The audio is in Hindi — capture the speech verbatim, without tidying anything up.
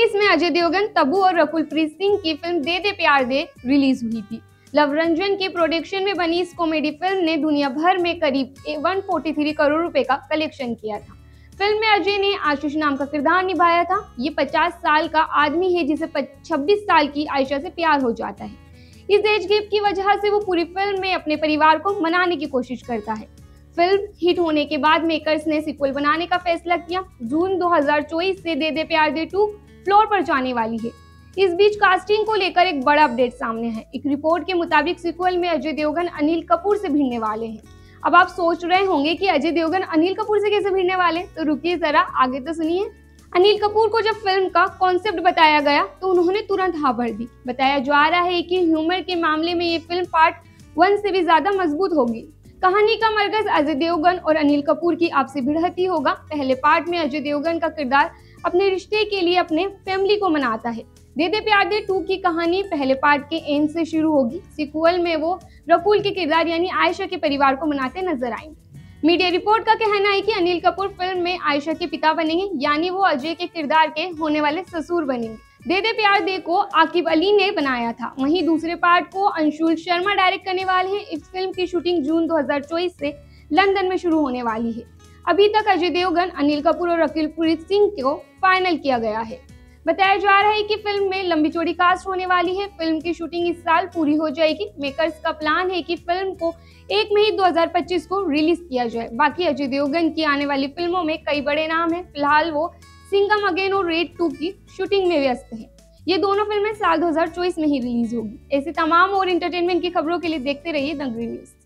उन्नीस में अजय देवगन, तब्बू और रकुल प्रीत सिंह की फिल्म दे दे प्यार दे रिलीज हुई थी। लव रंजन के प्रोडक्शन में बनी इस कॉमेडी फिल्म ने दुनिया भर में करीब एक सौ तैंतालीस करोड़ रुपए का कलेक्शन किया था। फिल्म में अजय ने आशीष नाम का किरदार निभाया था। ये पचास साल का आदमी है जिसे छब्बीस साल की आयशा से प्यार हो जाता है। इस एज गैप की वजह से वो पूरी फिल्म में अपने परिवार को मनाने की कोशिश करता है। फिल्म हिट होने के बाद मेकर्स ने सीक्वल बनाने का फैसला किया। जून दो हज़ार चौबीस से दे दे प्यार दे टू फ्लोर पर जाने वाली है। इस बीच कास्टिंग को लेकर एक बड़ा अपडेट सामने है। एक रिपोर्ट के मुताबिक सीक्वल में अजय देवगन अनिल कपूर से भिड़ने वाले हैं। अब आप सोच रहे होंगे कि अजय देवगन अनिल कपूर से कैसे भिड़ने वाले, तो रुकिए जरा, आगे तो सुनिए। अनिल कपूर को जब फिल्म का कॉन्सेप्ट बताया गया तो उन्होंने तुरंत हाँ भर दी। बताया जा रहा है कि ह्यूमर के मामले में ये फिल्म पार्ट वन से भी ज्यादा मजबूत होगी। कहानी का मरकज अजय देवगन और अनिल कपूर की आपसी भिड़ंत होगा। पहले पार्ट में अजय देवगन का किरदार अपने रिश्ते के लिए अपने फैमिली को मनाता है। दे दे प्यार दे टू की कहानी पहले पार्ट के एंड से शुरू होगी। सीक्वल में वो रकुल के किरदार यानी आयशा के परिवार को मनाते नजर आएंगे। मीडिया रिपोर्ट का कहना है कि अनिल कपूर फिल्म में आयशा के पिता बनेंगे, यानी वो अजय के किरदार के होने वाले ससुर बनेंगे। दे दे प्यार दे को आकिब अली ने बनाया था। वहीं दूसरे पार्ट को अंशुल शर्मा डायरेक्ट करने वाले हैं। इस फिल्म की शूटिंग जून दो हज़ार चौबीस से लंदन में शुरू होने वाली है। अभी तक अजय देवगन, अनिल कपूर और रकुल प्रीत सिंह को फाइनल किया गया है। बताया जा रहा है कि फिल्म में लंबी चौड़ी कास्ट होने वाली है। फिल्म की शूटिंग इस साल पूरी हो जाएगी। मेकर्स का प्लान है कि फिल्म को एक मई दो हज़ार पच्चीस को रिलीज किया जाए। बाकी अजय देवगन की आने वाली फिल्मों में कई बड़े नाम हैं। फिलहाल वो सिंघम अगेन और रेड टू की शूटिंग में व्यस्त है। ये दोनों फिल्में साल दो हज़ार चौबीस में ही रिलीज होगी। ऐसे तमाम और एंटरटेनमेंट की खबरों के लिए देखते रहिए दंगरी न्यूज।